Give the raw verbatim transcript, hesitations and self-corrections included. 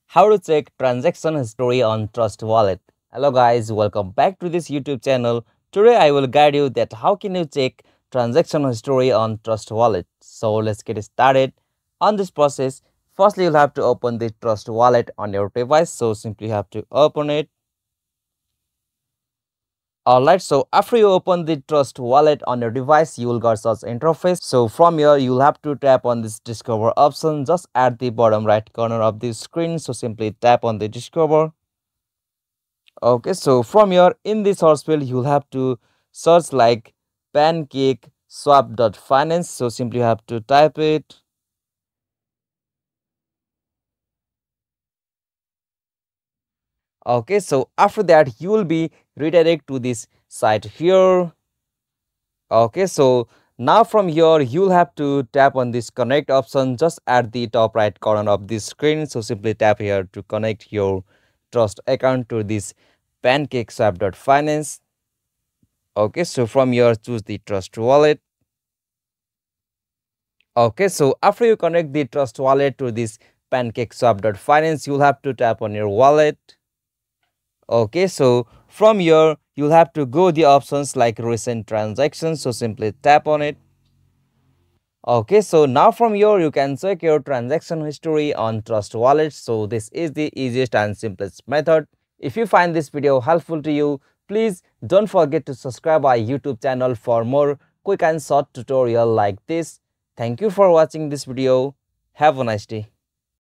How to check transaction history on Trust Wallet. Hello guys, welcome back to this YouTube channel. Today I will guide you that how can you check transaction history on Trust Wallet. So let's get started on this process. Firstly, you'll have to open the Trust Wallet on your device. So simply have to open it. Alright, so after you open the Trust Wallet on your device, you will get such interface. So from here, you'll have to tap on this Discover option just at the bottom right corner of the screen. So simply tap on the Discover. Okay, so from here in the search field, you'll have to search like pancake swap.finance. So simply have to type it. Okay, so after that, you will be redirected to this site here. Okay, so now from here you'll have to tap on this connect option just at the top right corner of the screen. So simply tap here to connect your trust account to this pancake swap.finance. Okay, so from here choose the trust wallet. Okay, so after you connect the trust wallet to this pancake swap.finance, you'll have to tap on your wallet. Okay, so from here you'll have to go the options like recent transactions. So simply tap on it. Okay, so now from here you can check your transaction history on Trust Wallet. So this is the easiest and simplest method. If you find this video helpful to you, please don't forget to subscribe our YouTube channel for more quick and short tutorial like this. Thank you for watching this video. Have a nice day.